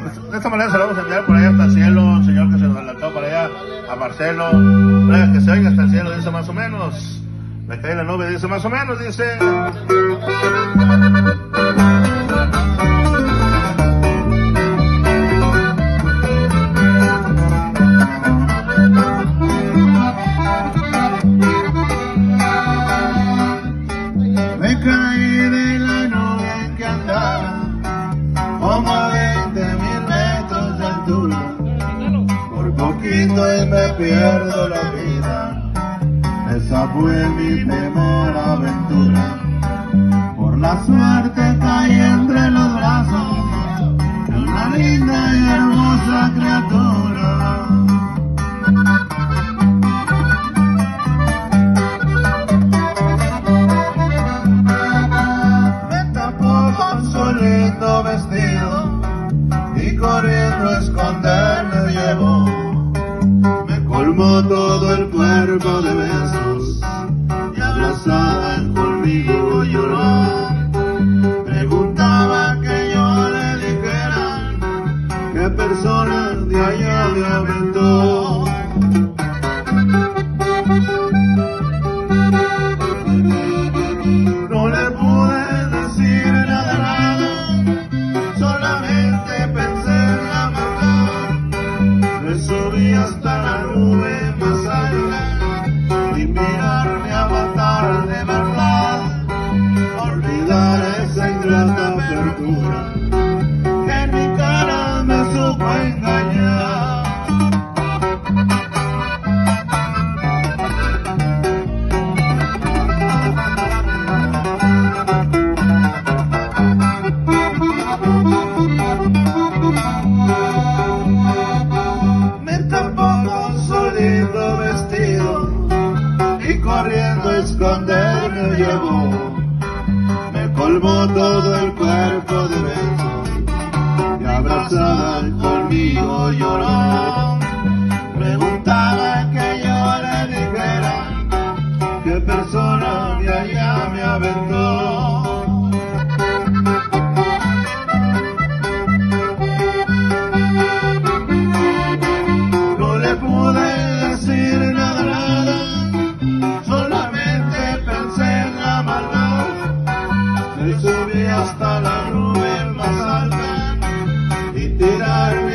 De esta manera se lo vamos a enviar por allá hasta el cielo, señor que se nos adelantó para allá, a Marcelo, para que se oiga hasta el cielo, dice más o menos. Me cae la nube, dice más o menos, dice. Me caí de la nube en que andaba, como a 20.000 metros de altura. Por poquito y me pierdo la vida. Esa fue mi primera aventura. Por la suerte caí entre los brazos de una linda y hermosa criatura. Me tapó con su lindo vestido y corriendo a esconderme llevó. Me colmó todo el cuerpo de besos y abrazada conmigo lloró. Preguntaba que yo le dijera qué persona de allá me aventó. No le pude decir nada, solamente pensé en la maldad. Me subí hasta la nube más alta y mirarme avatar de verdad. Olvidar esa ingrata apertura que en mi cara me supo engañar. Me tapó con su lindo vestido y corriendo a esconderme llevó. Me colmó todo el cuerpo de besos y abrazada conmigo lloró. Preguntaba que yo le dijera qué persona de allá me aventó. No le pude decir nada, solamente pensé en la maldad. Me subí hasta la nube más alta y tirarme